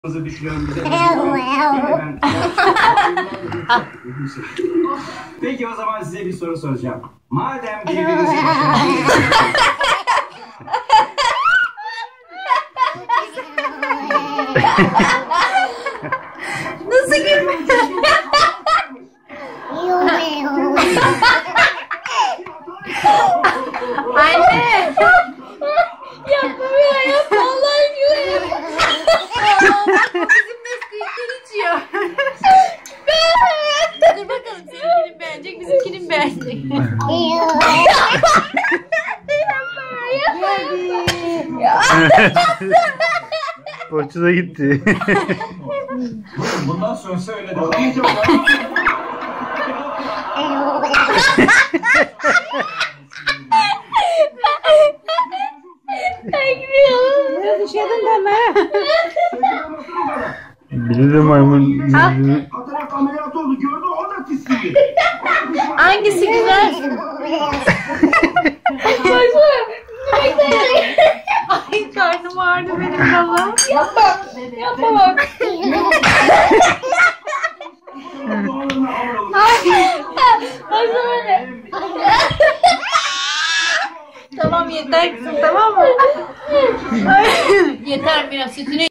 Düşünüyorum bize. Peki o zaman size bir soru soracağım. Madem birbirinizi Nasıl gülüyor? Anne! Yapma ya, yapma Allah aşkına. Bizim de suyunu içiyor. Dur bakalım, seninkini beğenecek, bizimkini beğenecek. Hoşuna gitti. bundan sonrası öyle devam. Düşedin deme. Biri de maymun. Katarak ameliyat oldu, gördü, o da tiskindi. Hangisi güzel? Ay karnım ağrıdı benim valla. Yapma. Yapma bak. Tamam yeter kızım, tamam mı? Yeter biraz sütünü